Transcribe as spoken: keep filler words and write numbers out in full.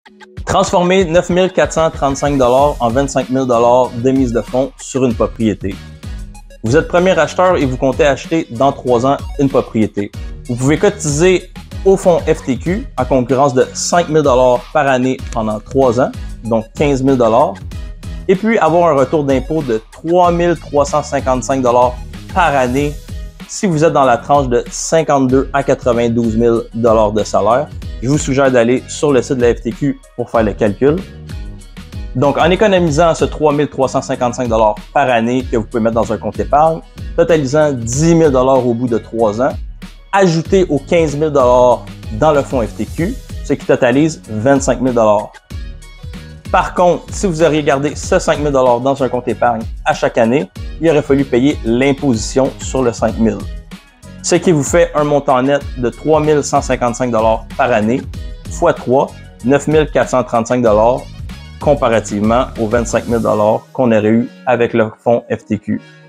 Transformer neuf mille quatre cent trente-cinq dollars en vingt-cinq mille dollars de mise de fonds sur une propriété. Vous êtes premier acheteur et vous comptez acheter dans trois ans une propriété. Vous pouvez cotiser au fonds F T Q en concurrence de cinq mille dollars par année pendant trois ans, donc quinze mille dollars, et puis avoir un retour d'impôt de trois mille trois cent cinquante-cinq dollars par année si vous êtes dans la tranche de cinquante-deux à quatre-vingt-douze mille dollars de salaire. Je vous suggère d'aller sur le site de la F T Q pour faire le calcul. Donc, en économisant ce trois mille trois cent cinquante-cinq dollars par année que vous pouvez mettre dans un compte épargne, totalisant dix mille dollars au bout de trois ans, ajoutez aux quinze mille dollars dans le fonds F T Q, ce qui totalise vingt-cinq mille dollars. Par contre, si vous auriez gardé ce cinq mille dollars dans un compte épargne à chaque année, il aurait fallu payer l'imposition sur le cinq mille. Ce qui vous fait un montant net de trois mille cent cinquante-cinq dollars par année, fois trois, neuf mille quatre cent trente-cinq dollars, comparativement aux vingt-cinq mille dollars qu'on aurait eu avec le fonds F T Q.